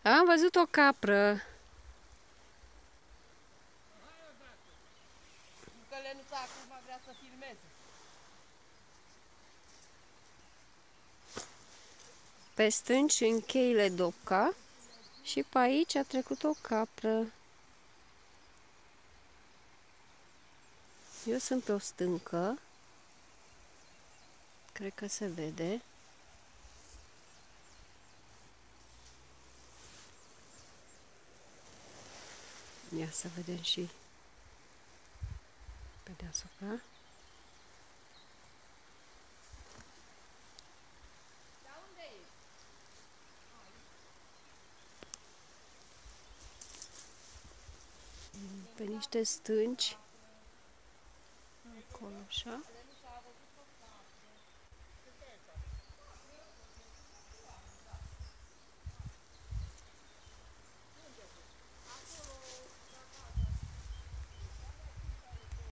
Am văzut o capră. Că Lenuța acum vrea să filmeze. Pe stânci în cheile Dobca și pe aici a trecut o capră. Eu sunt pe o stâncă. Cred că se vede. Ia să vedem și pe deasupra. Pe niște stânci. Acolo, așa.